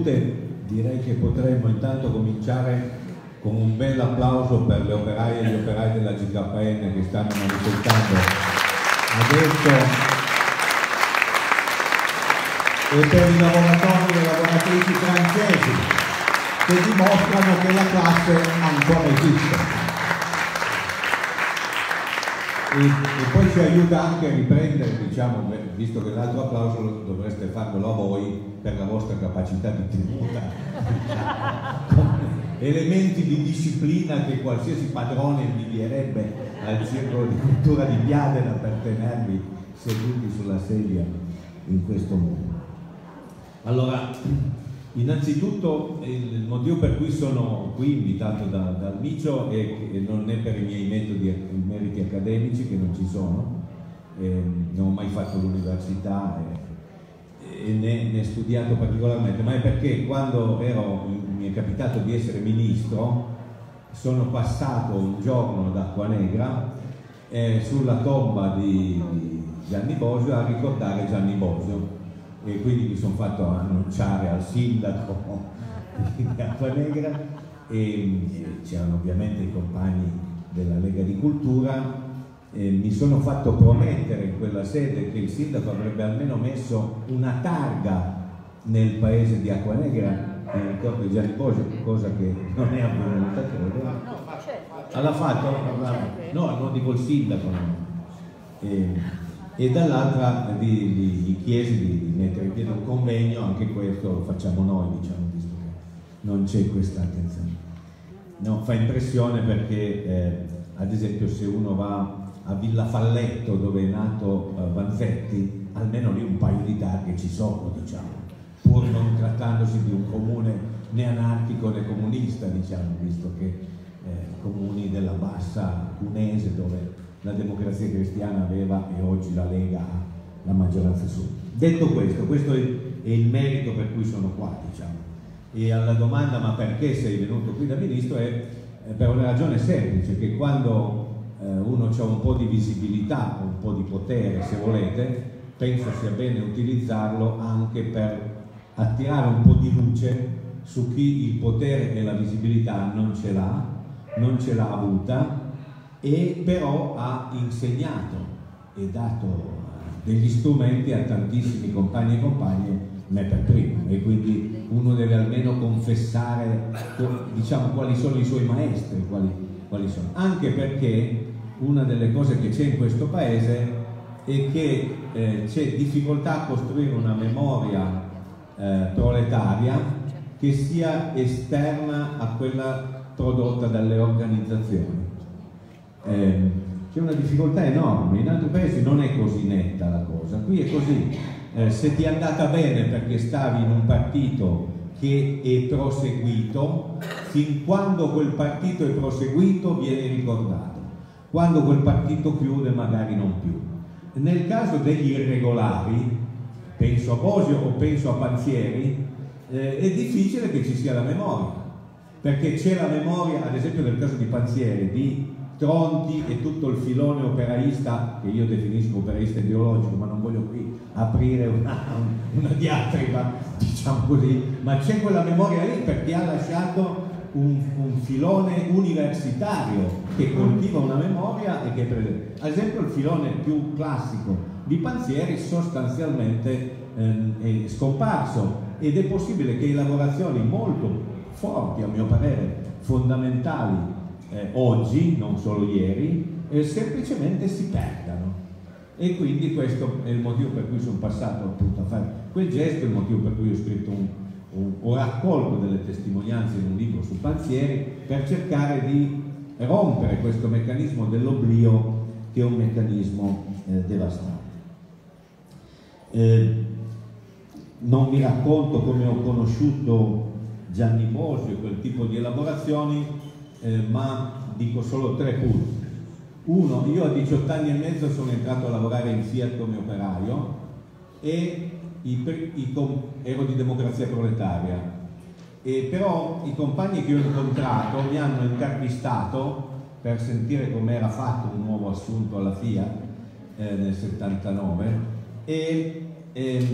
Presidente, direi che potremmo intanto cominciare con un bel applauso per le operaie e gli operai della GKN che stanno manifestando adesso e per i lavoratori e le lavoratrici francesi che dimostrano che la classe ancora esiste. E poi ci aiuta anche a riprendere, diciamo, visto che l'altro applauso dovreste farvelo a voi per la vostra capacità di tenuta, elementi di disciplina che qualsiasi padrone invierebbe al circolo di cultura di Biadena per tenervi seduti sulla sedia in questo modo. Allora, innanzitutto il motivo per cui sono qui invitato dal Micio e non è per i miei meriti accademici, che non ci sono, non ho mai fatto l'università e ne studiato particolarmente, ma è perché quando mi è capitato di essere ministro sono passato un giorno ad Acquanegra sulla tomba di Gianni Bosio a ricordare Gianni Bosio, e quindi mi sono fatto annunciare al sindaco di Acquanegra e c'erano ovviamente i compagni della Lega di Cultura. Mi sono fatto promettere in quella sede che il sindaco avrebbe almeno messo una targa nel paese di Acquanegra in ricordo di Gianni Bosio, cosa che non è avvenuta, credo. L'ha fatto? No, non dico il sindaco. E dall'altra gli chiesi di mettere in piedi un convegno, anche questo lo facciamo noi, diciamo, visto che non c'è questa attenzione. No, fa impressione perché, ad esempio, se uno va a Villa Falletto, dove è nato Vanzetti, almeno lì un paio di targhe ci sono, diciamo, pur non trattandosi di un comune né anarchico né comunista, diciamo, visto che comuni della bassa cunese, dove la Democrazia Cristiana aveva e oggi la Lega ha la maggioranza assoluta. Detto questo è il merito per cui sono qua, diciamo. E alla domanda ma perché sei venuto qui da ministro è per una ragione semplice, che quando uno ha un po' di visibilità, un po' di potere, se volete, penso sia bene utilizzarlo anche per attirare un po' di luce su chi il potere e la visibilità non ce l'ha avuta, e però ha insegnato e dato degli strumenti a tantissimi compagni e compagne, me per primo, e quindi uno deve almeno confessare, diciamo, quali sono i suoi maestri, quali sono. Anche perché una delle cose che c'è in questo paese è che c'è difficoltà a costruire una memoria proletaria che sia esterna a quella prodotta dalle organizzazioni. C'è una difficoltà enorme, in altri paesi non è così netta la cosa, qui è così. Se ti è andata bene perché stavi in un partito che è proseguito, fin quando quel partito è proseguito viene ricordato, quando quel partito chiude magari non più. Nel caso degli irregolari, penso a Bosio o penso a Panzieri, è difficile che ci sia la memoria, perché c'è la memoria, ad esempio nel caso di Panzieri, di Tronti e tutto il filone operaista, che io definisco operaista ideologico, ma non voglio qui aprire una diatriba, diciamo così, ma c'è quella memoria lì perché ha lasciato un filone universitario che coltiva una memoria e che prende. Ad esempio il filone più classico di Panzieri sostanzialmente è scomparso, ed è possibile che elaborazioni molto forti, a mio parere fondamentali, oggi, non solo ieri, semplicemente si perdano. E quindi questo è il motivo per cui sono passato appunto a fare quel gesto, il motivo per cui ho scritto ho raccolto delle testimonianze in un libro su Panzieri, per cercare di rompere questo meccanismo dell'oblio, che è un meccanismo devastante. Non vi racconto come ho conosciuto Gianni Bosio e quel tipo di elaborazioni, ma dico solo 3 punti. Uno, io a 18 anni e mezzo sono entrato a lavorare in Fiat come operaio e ero di Democrazia Proletaria, però i compagni che ho incontrato mi hanno intervistato per sentire com'era fatto un nuovo assunto alla Fiat nel 79, e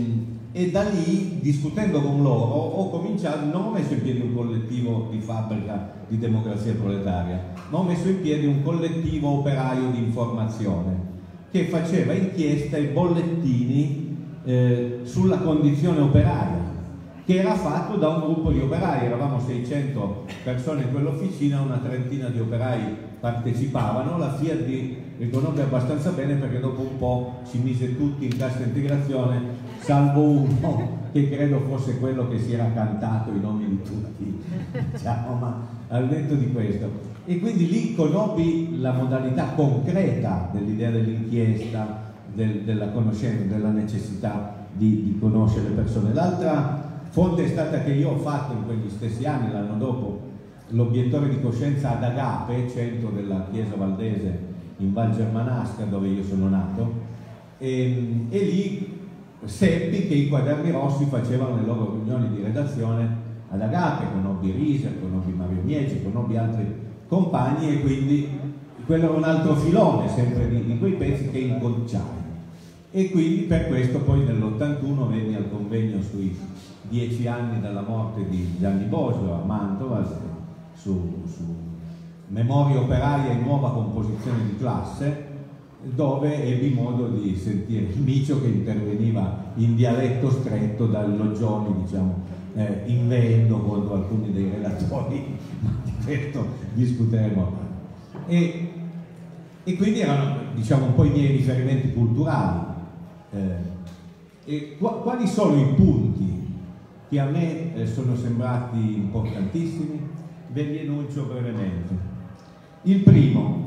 e da lì, discutendo con loro, ho cominciato, non ho messo in piedi un collettivo di fabbrica di democrazia proletaria, ma ho messo in piedi un collettivo operaio di informazione che faceva inchieste e bollettini sulla condizione operaia, che era fatto da un gruppo di operai. Eravamo 600 persone in quell'officina, una trentina di operai partecipavano. La Fiat li riconobbe abbastanza bene perché dopo un po' ci mise tutti in cassa integrazione, salvo uno che credo fosse quello che si era cantato i nomi di tutti, diciamo, ma al netto di questo. E quindi lì conobbi la modalità concreta dell'idea dell'inchiesta, della conoscenza, della necessità di conoscere le persone. L'altra fonte è stata che io ho fatto in quegli stessi anni, l'anno dopo, l'obiettore di coscienza ad Agape, centro della Chiesa Valdese in Val Germanasca, dove io sono nato, e lì seppi che i Quaderni Rossi facevano le loro riunioni di redazione ad Agape, conobbi Rieser, conobbi Mario Mieci, conobbi altri compagni, e quindi quello era un altro filone sempre di quei pezzi che inconciai. E quindi per questo poi nell'81 venni al convegno sui 10 anni dalla morte di Gianni Bosio a Mantova, su Memoria operaia e nuova composizione di classe, dove ebbi modo di sentire Micio che interveniva in dialetto stretto dal Loggioni, diciamo, invendo contro alcuni dei relatori, ma di questo discuteremo. E quindi erano, diciamo, un po' i miei riferimenti culturali. E quali sono i punti che a me sono sembrati importantissimi? Ve li enuncio brevemente. Il primo,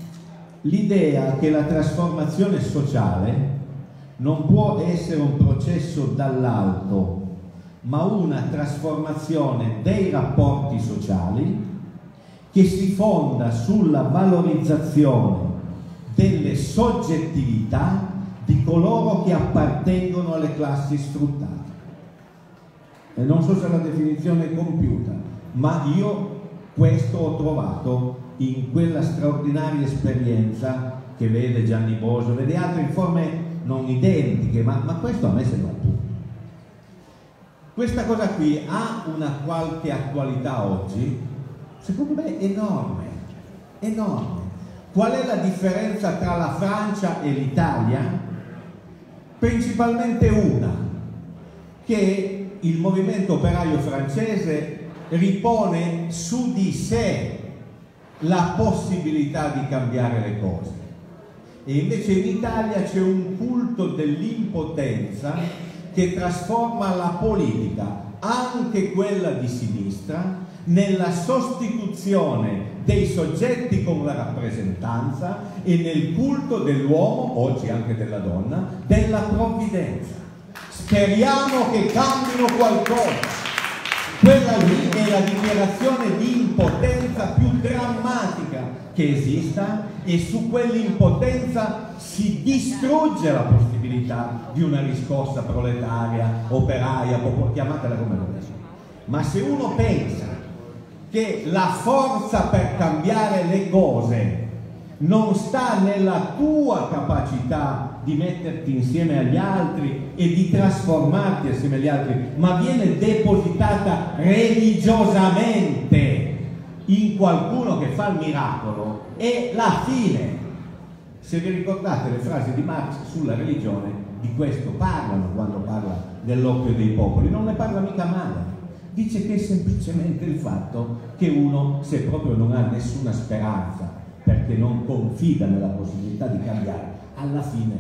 l'idea che la trasformazione sociale non può essere un processo dall'alto, ma una trasformazione dei rapporti sociali che si fonda sulla valorizzazione delle soggettività di coloro che appartengono alle classi sfruttate. E non so se la definizione è compiuta, ma io questo ho trovato in quella straordinaria esperienza che vede Gianni Bosio, vede altri in forme non identiche, ma questo a me sembra il punto. Questa cosa qui ha una qualche attualità oggi? Secondo me enorme, enorme. Qual è la differenza tra la Francia e l'Italia? Principalmente una, che il movimento operaio francese ripone su di sé la possibilità di cambiare le cose, e invece in Italia c'è un culto dell'impotenza che trasforma la politica, anche quella di sinistra, nella sostituzione dei soggetti con la rappresentanza e nel culto dell'uomo, oggi anche della donna, della provvidenza. Speriamo che cambino qualcosa. Quella lì è la dichiarazione di impotenza più drammatica che esista, e su quell'impotenza si distrugge la possibilità di una riscossa proletaria, operaia, chiamatela come volete. Ma se uno pensa che la forza per cambiare le cose non sta nella tua capacità di metterti insieme agli altri e di trasformarti assieme agli altri, ma viene depositata religiosamente in qualcuno che fa il miracolo, è la fine. Se vi ricordate le frasi di Marx sulla religione, di questo parlano quando parla dell'oppio dei popoli, non ne parla mica male. Dice che è semplicemente il fatto che uno, se proprio non ha nessuna speranza, perché non confida nella possibilità di cambiare, alla fine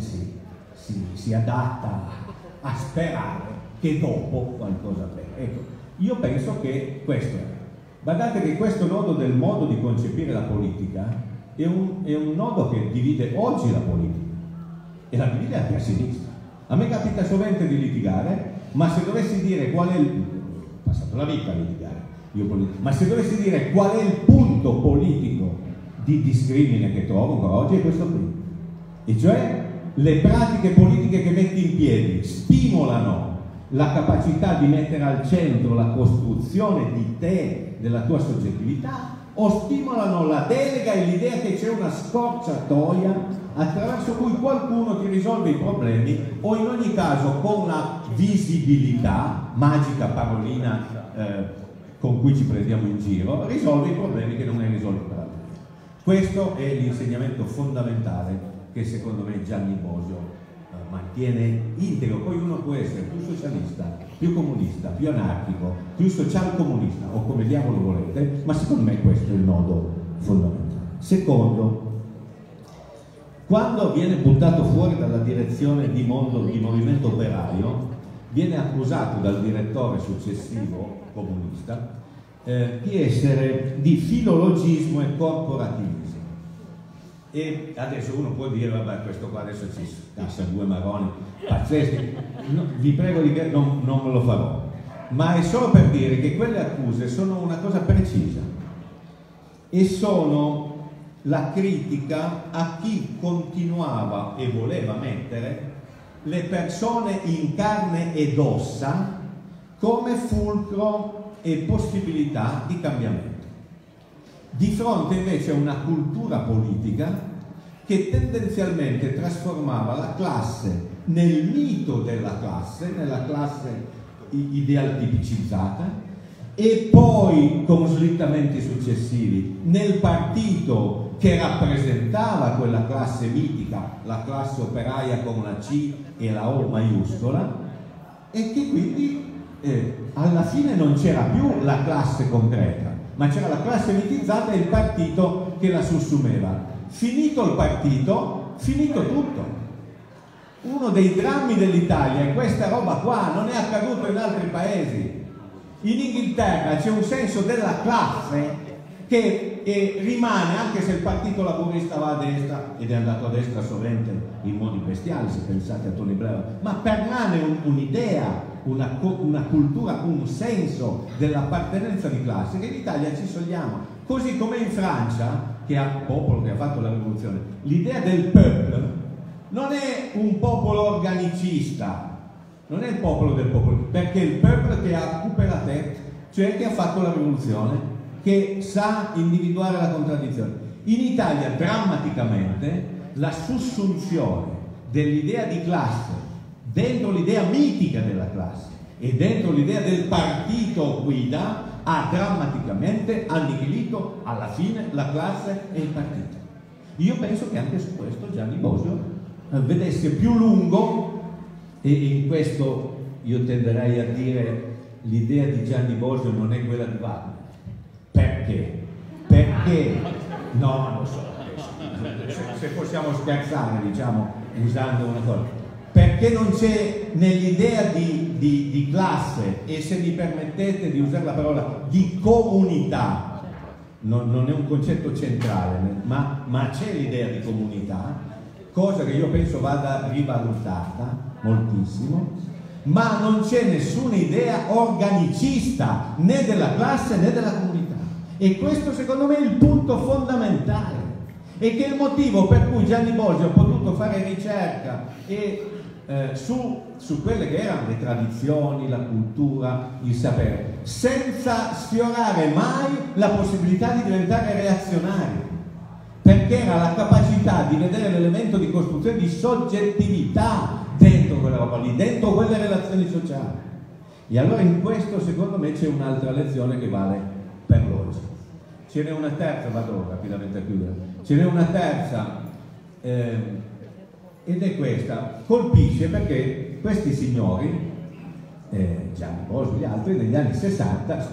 si adatta a sperare che dopo qualcosa avvenga. Ecco, io penso che questo è. Guardate che questo nodo del modo di concepire la politica è un nodo che divide oggi la politica, e la divide anche a sinistra. A me capita sovente di litigare, ma se dovessi dire qual è il... ho passato la vita a litigare, ma se dovessi dire qual è il punto politico di discrimine che trovo ancora oggi, è questo qui. E cioè le pratiche politiche che metti in piedi stimolano la capacità di mettere al centro la costruzione di te, della tua soggettività, o stimolano la delega e l'idea che c'è una scorciatoia attraverso cui qualcuno ti risolve i problemi, o in ogni caso con la visibilità, magica parolina con cui ci prendiamo in giro, risolve i problemi che non hai risolto per altri. Questo è l'insegnamento fondamentale che secondo me Gianni Bosio mantiene integro. Poi uno può essere più socialista, più comunista, più anarchico, più socialcomunista o come diavolo volete, ma secondo me questo è il nodo fondamentale. Secondo, quando viene buttato fuori dalla direzione di movimento operaio, viene accusato dal direttore successivo comunista di essere di filologismo e corporativismo. E adesso uno può dire, vabbè, questo qua adesso ci cassa due maroni pazzeschi, no, vi prego di che non me lo farò, ma è solo per dire che quelle accuse sono una cosa precisa e sono la critica a chi continuava e voleva mettere le persone in carne ed ossa come fulcro e possibilità di cambiamento, di fronte invece a una cultura politica che tendenzialmente trasformava la classe nel mito della classe, nella classe ideal-tipicizzata, e poi con slittamenti successivi nel partito che rappresentava quella classe mitica, la classe operaia con la C e la O maiuscola, e che quindi alla fine non c'era più la classe concreta, ma c'era la classe mitizzata e il partito che la sussumeva. Finito il partito, finito tutto. Uno dei drammi dell'Italia è questa roba qua, non è accaduto in altri paesi. In Inghilterra c'è un senso della classe che rimane, anche se il partito laburista va a destra, ed è andato a destra sovente in modi bestiali, se pensate a Tony Blair, ma permane un'idea, una cultura, un senso dell'appartenenza di classe che in Italia ci sogliamo, così come in Francia, che ha un popolo che ha fatto la rivoluzione. L'idea del peuple non è un popolo organicista, non è il popolo del popolo, perché il peuple che ha coupé la tête, cioè che ha fatto la rivoluzione, che sa individuare la contraddizione. In Italia drammaticamente la sussunzione dell'idea di classe dentro l'idea mitica della classe e dentro l'idea del partito guida ha drammaticamente annichilito alla fine la classe e il partito. Io penso che anche su questo Gianni Bosio vedesse più lungo, e in questo io tenderei a dire l'idea di Gianni Bosio non è quella di Wagner. Perché? Perché no, non lo so, se possiamo scherzare, diciamo, usando una cosa, perché non c'è nell'idea di classe, e se mi permettete di usare la parola di comunità, non è un concetto centrale, ma c'è l'idea di comunità, cosa che io penso vada rivalutata moltissimo, ma non c'è nessuna idea organicista né della classe né della comunità. E questo secondo me è il punto fondamentale, e che è il motivo per cui Gianni Bosio ha potuto fare ricerca su quelle che erano le tradizioni, la cultura, il sapere, senza sfiorare mai la possibilità di diventare reazionari, perché era la capacità di vedere l'elemento di costruzione di soggettività dentro quella roba lì, dentro quelle relazioni sociali. E allora in questo secondo me c'è un'altra lezione che vale per l'oggi. Ce n'è una terza, vado rapidamente a chiudere, ce n'è una terza ed è questa, colpisce perché questi signori, Gianni Bosio e gli altri, negli anni 60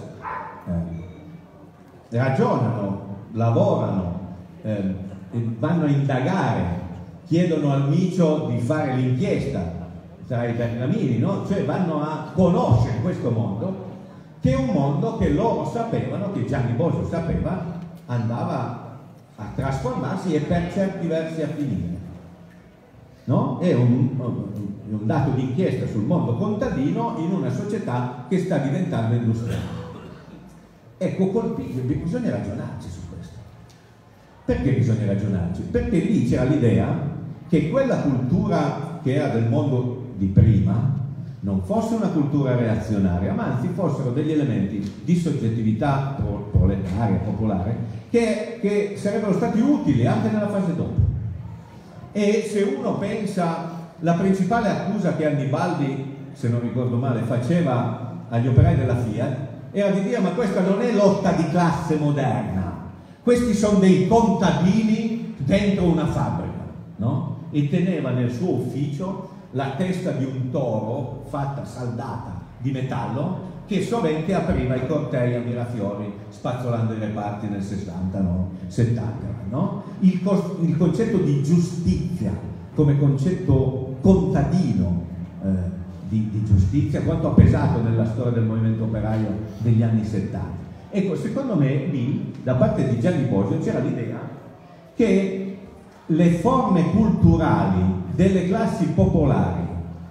ragionano, lavorano, vanno a indagare, chiedono al Micio di fare l'inchiesta tra i bergamini, no? Cioè vanno a conoscere questo mondo, che è un mondo che loro sapevano, che Gianni Bosio sapeva, andava a trasformarsi e per certi versi a finire. No? È un dato di inchiesta sul mondo contadino in una società che sta diventando industriale. Ecco, bisogna ragionarci su questo. Perché bisogna ragionarci? Perché lì c'era l'idea che quella cultura che era del mondo di prima non fosse una cultura reazionaria, ma anzi fossero degli elementi di soggettività proletaria, popolare, che sarebbero stati utili anche nella fase dopo. E se uno pensa, la principale accusa che Annibaldi, se non ricordo male, faceva agli operai della Fiat era di dire: ma questa non è lotta di classe moderna, questi sono dei contadini dentro una fabbrica, no? E teneva nel suo ufficio la testa di un toro fatta saldata di metallo, che sovente apriva i cortei a Mirafiori spazzolando i reparti nel 60, no? 70, no? Il concetto di giustizia come concetto contadino di giustizia, quanto ha pesato nella storia del movimento operaio degli anni 70. Ecco, secondo me lì, da parte di Gianni Bosio, c'era l'idea che le forme culturali delle classi popolari,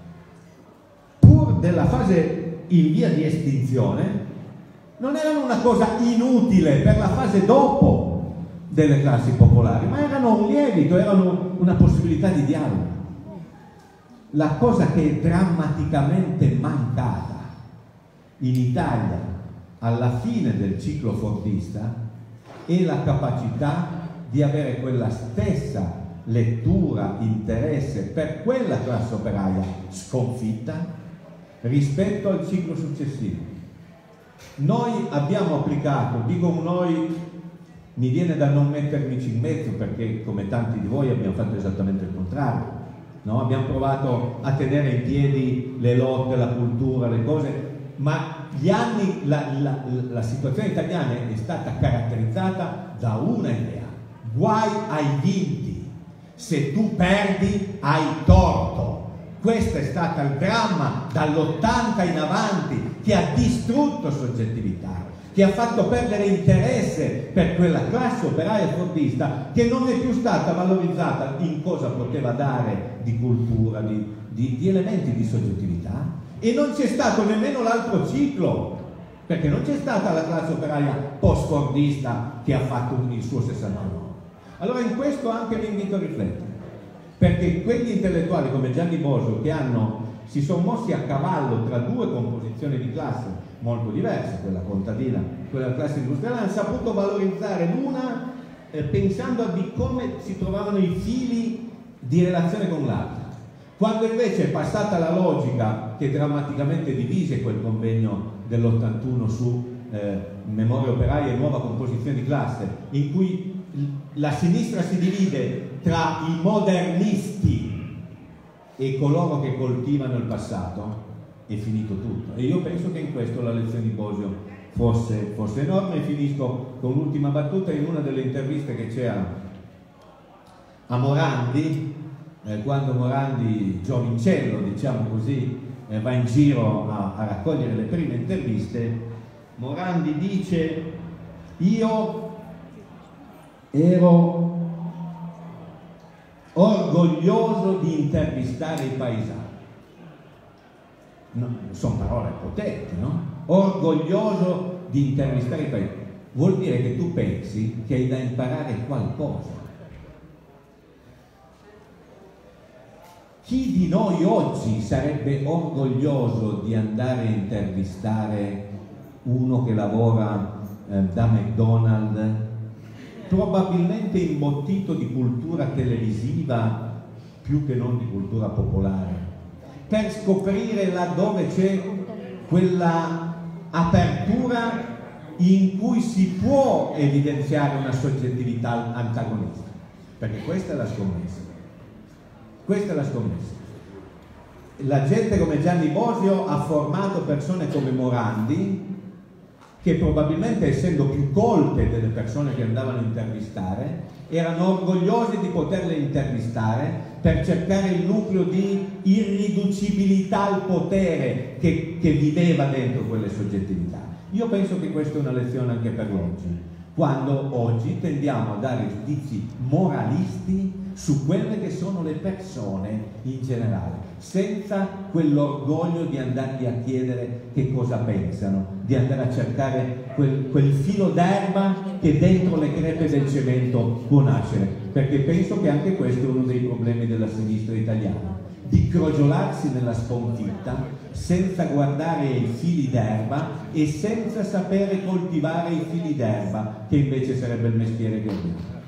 pur della fase in via di estinzione, non erano una cosa inutile per la fase dopo delle classi popolari, ma erano un lievito, erano una possibilità di dialogo. La cosa che è drammaticamente mancata in Italia alla fine del ciclo fordista è la capacità di avere quella stessa lettura, interesse per quella classe operaia sconfitta rispetto al ciclo successivo. Noi abbiamo applicato, dico noi, mi viene da non mettermici in mezzo perché come tanti di voi abbiamo fatto esattamente il contrario, no? Abbiamo provato a tenere in piedi le lotte, la cultura, le cose, ma gli anni, la situazione italiana è stata caratterizzata da una idea: guai ai vinti, se tu perdi hai torto. Questo è stato il dramma dall'80 in avanti, che ha distrutto soggettività, che ha fatto perdere interesse per quella classe operaia fordista che non è più stata valorizzata in cosa poteva dare di cultura, di elementi di soggettività. E non c'è stato nemmeno l'altro ciclo, perché non c'è stata la classe operaia post-fordista che ha fatto il suo 69. Allora in questo anche vi invito a riflettere, perché quegli intellettuali come Gianni Bosio, che si sono mossi a cavallo tra due composizioni di classe molto diverse, quella contadina e quella classe industriale, hanno saputo valorizzare l'una pensando di come si trovavano i fili di relazione con l'altra. Quando invece è passata la logica che drammaticamente divise quel convegno dell'81 su memoria operaia e nuova composizione di classe, in cui la sinistra si divide tra i modernisti e coloro che coltivano il passato, è finito tutto. E io penso che in questo la lezione di Bosio fosse enorme. E finisco con l'ultima battuta. In una delle interviste che c'era a Morandi, quando Morandi, giovincello diciamo così, va in giro a raccogliere le prime interviste, Morandi dice: io ero orgoglioso di intervistare i paesani. No, sono parole potenti, no? Orgoglioso di intervistare i paesani. Vuol dire che tu pensi che hai da imparare qualcosa. Chi di noi oggi sarebbe orgoglioso di andare a intervistare uno che lavora da McDonald's, probabilmente imbottito di cultura televisiva più che non di cultura popolare, per scoprire laddove c'è quella apertura in cui si può evidenziare una soggettività antagonista? Perché questa è la scommessa. Questa è la scommessa. La gente come Gianni Bosio ha formato persone come Morandi, che probabilmente, essendo più colte delle persone che andavano a intervistare, erano orgogliose di poterle intervistare per cercare il nucleo di irriducibilità al potere che viveva dentro quelle soggettività. Io penso che questa è una lezione anche per oggi, quando oggi tendiamo a dare giudizi moralisti su quelle che sono le persone in generale, senza quell'orgoglio di andargli a chiedere che cosa pensano, di andare a cercare quel filo d'erba che dentro le crepe del cemento può nascere, perché penso che anche questo è uno dei problemi della sinistra italiana, di crogiolarsi nella sconfitta senza guardare i fili d'erba e senza sapere coltivare i fili d'erba, che invece sarebbe il mestiere che abbiamo.